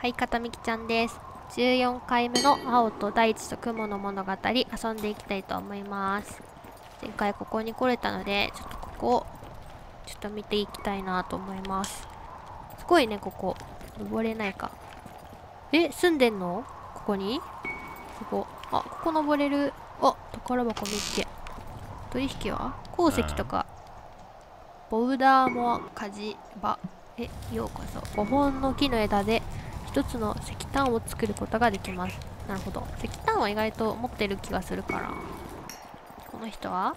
はい、片道ちゃんです。14回目の青と大地と雲の物語遊んでいきたいと思います。前回ここに来れたので、ちょっとここをちょっと見ていきたいなと思います。すごいね、ここ。登れないか。住んでんの？ここに？ここ。ここ登れる。宝箱見つけ。取引は鉱石とか。ボウダーモア火事場へようこそ。5本の木の枝で一つの石炭を作ることができます。なるほど。石炭は意外と持ってる気がするから。この人は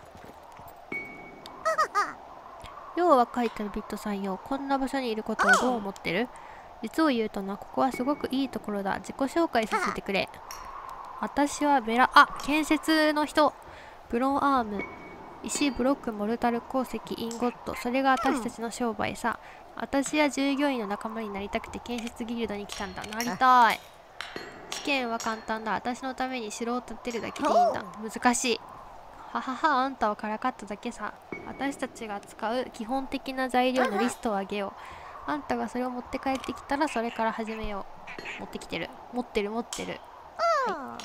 よう若い旅人さんよ。こんな場所にいることをどう思ってる？実を言うとな、ここはすごくいいところだ。自己紹介させてくれ。私は建設の人。ブロンアーム。石、ブロック、モルタル、鉱石、インゴット。それが私たちの商売さ。私や従業員の仲間になりたくて建設ギルドに来たんだ。なりたい。試験は簡単だ。私のために城を建てるだけでいいんだ。難しい。ははは、あんたはからかっただけさ。私たちが使う基本的な材料のリストをあげよう。あんたがそれを持って帰ってきたらそれから始めよう。持ってきてる。持ってる。はい、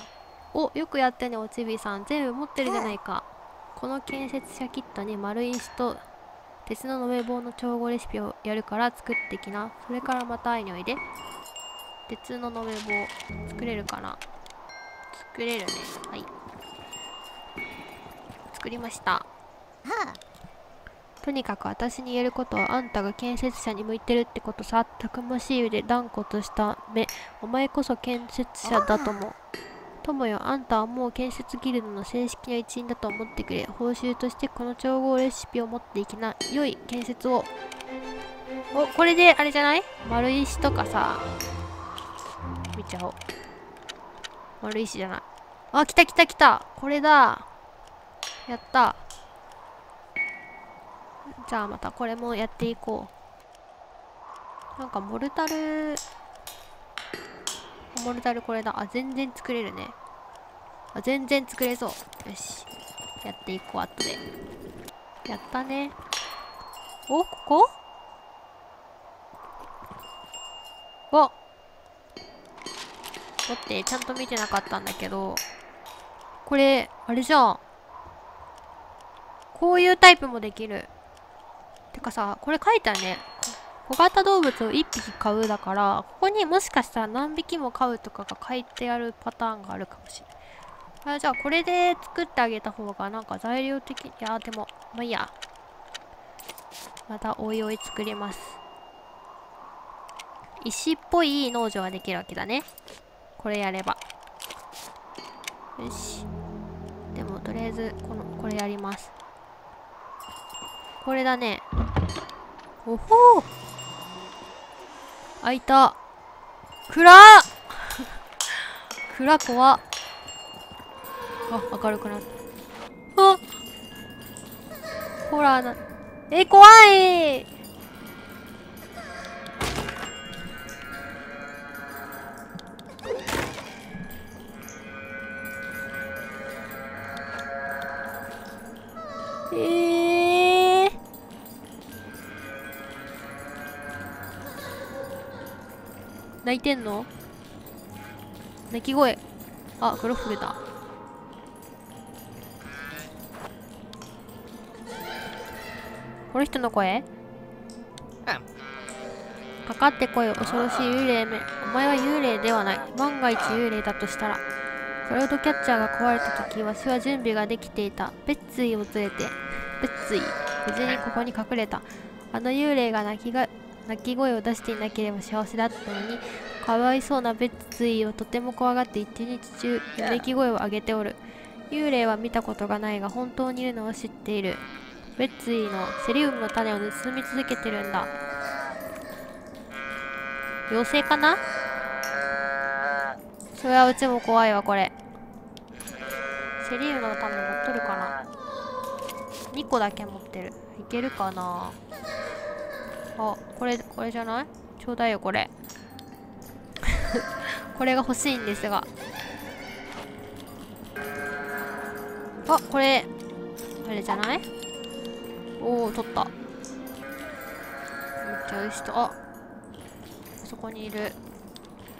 よくやってね、おちびさん。全部持ってるじゃないか。この建設者キットに丸石と鉄の延べ棒の調合レシピをやるから作ってきな。それからまた会いにおいで。鉄の延べ棒作れるかな？作れるね。はい、作りました。とにかく私に言えることは、あんたが建設者に向いてるってことさ。たくましい腕、断固とした目。お前こそ建設者だとも。友よ、あんたはもう建設ギルドの正式な一員だと思ってくれ。報酬としてこの調合レシピを持っていきな。良い建設を。これであれじゃない？丸石とかさ、見ちゃおう。丸石じゃない。来た。これだ。やった。じゃあまたこれもやっていこう。なんかモルタルこれだ。全然作れるね。全然作れそう。よし。やっていこう、後で。やったね。ここ？待って、ちゃんと見てなかったんだけど。これ、あれじゃん。こういうタイプもできる。てかさ、これ書いてあるね。小型動物を1匹飼うだから、ここにもしかしたら何匹も飼うとかが書いてあるパターンがあるかもしれない。じゃあこれで作ってあげた方がなんか材料的に、でも、まあいいや。またおいおい作ります。石っぽい農場ができるわけだね。これやれば。よし。でも、とりあえず、これやります。これだね。おほー。開いた。暗っ暗怖っ。明るくなった。ほら怖い。泣いてんの？泣き声。黒増えた。この人の声？かかってこい、恐ろしい幽霊め。お前は幽霊ではない。万が一幽霊だとしたら。クラウドキャッチャーが壊れた時、わしは準備ができていた。ベッツィを連れて。ベッツィ。無事にここに隠れた。あの幽霊が泣き声を出していなければ幸せだったのに、かわいそうなベッツィをとても怖がって一日中、うめき声を上げておる。幽霊は見たことがないが、本当にいるのは知っている。ベッツィのセリウムの種を盗み続けてるんだ。妖精かな？それはうちも怖いわ、これ。セリウムの種持っとるかな？ 2 個だけ持ってる。いけるかな？これじゃない？ちょうだいよ、これ。これが欲しいんですが。これ、あれじゃない？取った。めっちゃ美味しそう。そこにいる。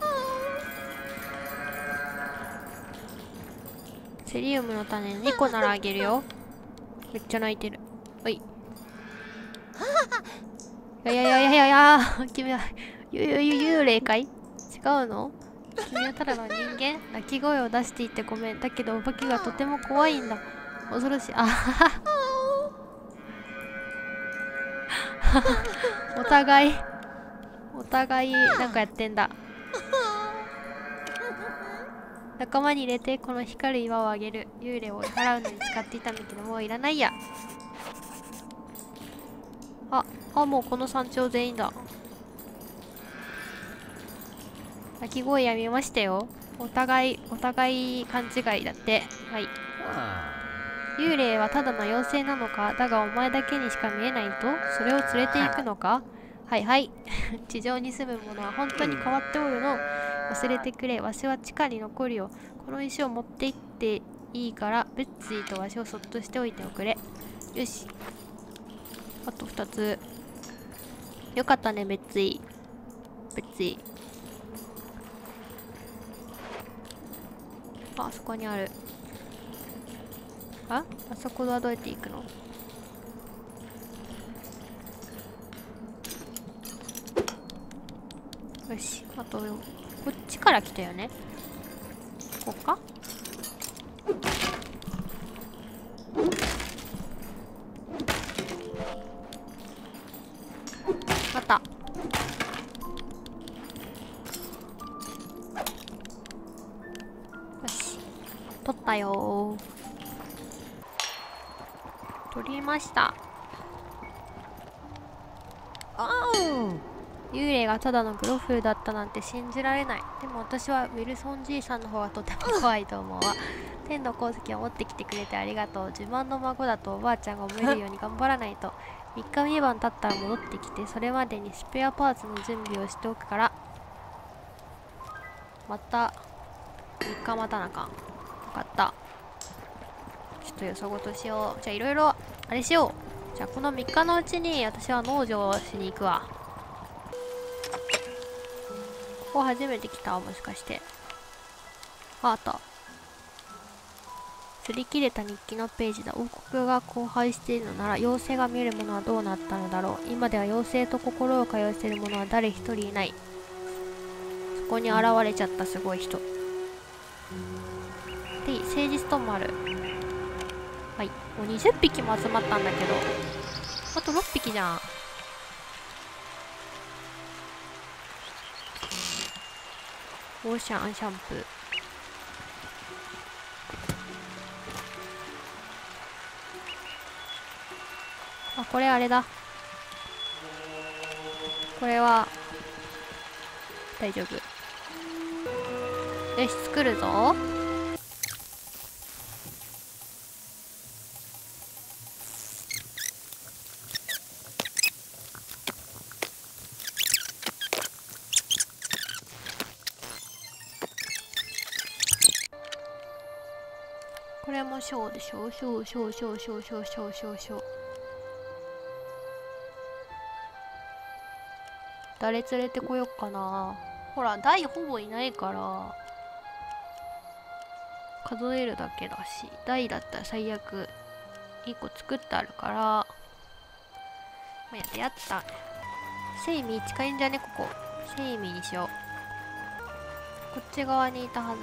セリウムの種2個ならあげるよ。めっちゃ泣いてる。はい。いやいやいやいやいや君は幽霊かい？違うの？君はただの人間？鳴き声を出していてごめん。だけどお化けがとても怖いんだ。恐ろしい。あはは。お互いなんかやってんだ。仲間に入れてこの光る岩をあげる。幽霊を追い払うのに使っていたんだけどもういらないや。もうこの山頂全員だ。鳴き声やみましたよ。お互い勘違いだって。はい。幽霊はただの妖精なのか？だがお前だけにしか見えないと？それを連れて行くのか？はいはい。地上に住む者は本当に変わっておるの。忘れてくれ。わしは地下に残るよ。この石を持って行っていいから、ベッツィとわしをそっとしておいておくれ。よし。あと2つ。よかったね、ベッツィ。あそこにある。あそこはどうやって行くの？よし、あとこっちから来たよね。ここか？あった。よし、取ったよー。取りました。幽霊がただのグロフルだったなんて信じられない。でも私はウィルソンじいさんの方がとても怖いと思うわ。天の鉱石を持ってきてくれてありがとう。自慢の孫だとおばあちゃんが思えるように頑張らないと。3日3晩経ったら戻ってきて、それまでにスペアパーツの準備をしておくから。また3日待たなあかん。分かった。ちょっとよそごとしよう。じゃあいろいろあれしよう。じゃあこの3日のうちに私は農場をしに行くわ。ここ初めて来た？もしかして。あった。擦り切れた日記のページだ。王国が荒廃しているのなら妖精が見えるものはどうなったのだろう。今では妖精と心を通わせる者は誰一人いない。そこに現れちゃったすごい人。で、誠実ともある。はい。もう20匹も集まったんだけど。あと6匹じゃん。オーシャンシャンプー。これあれだ。これは大丈夫。よし、作るぞ。これも小でしょ。小。誰連れてこよっかな。ほら、台ほぼいないから数えるだけだし、台だったら最悪1個作ってあるから、まあ、やった。セイミー近いんじゃね？ここセイミーにしよう。こっち側にいたはず。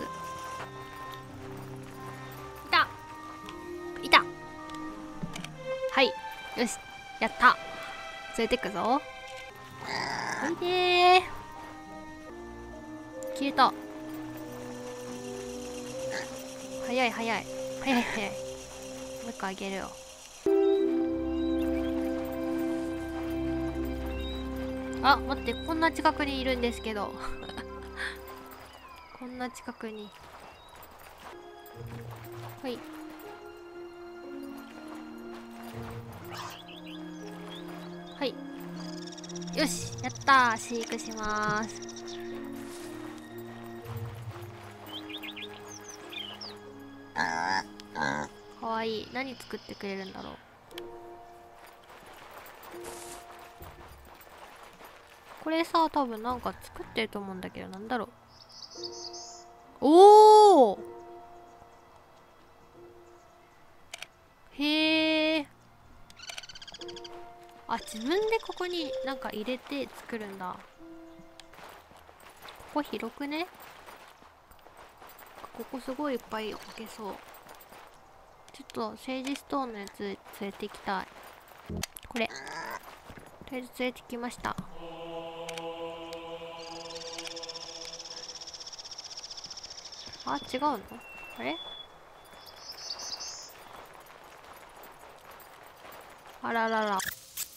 いた。はい、よし、やった。連れてくぞ。おいでー。消えた。早い。もう一個あげるよ。待って、こんな近くにいるんですけど。こんな近くに。はい。はい。よし、やったー。飼育しまーす。かわいい。何作ってくれるんだろう。これさ、多分なんか作ってると思うんだけど、なんだろう。おー、 あ、自分でここになんか入れて作るんだ。ここ広くね？ここすごいいっぱい置けそう。ちょっと政治ストーンのやつ連れてきたい。これとりあえず連れてきました。あ、違うの？あれ？あららら。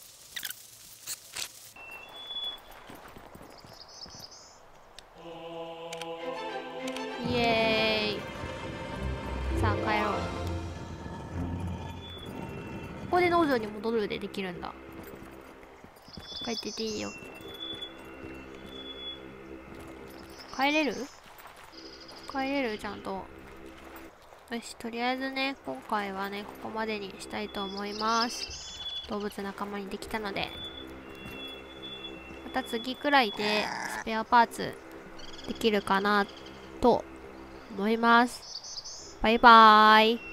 イエーイ。さあ帰ろう。ここで農場に戻るでできるんだ。帰ってていいよ。帰れる？帰れる？ちゃんと。よし、とりあえずね、今回はね、ここまでにしたいと思います。動物仲間にできたので、また次くらいでスペアパーツできるかなと思います。バイバーイ。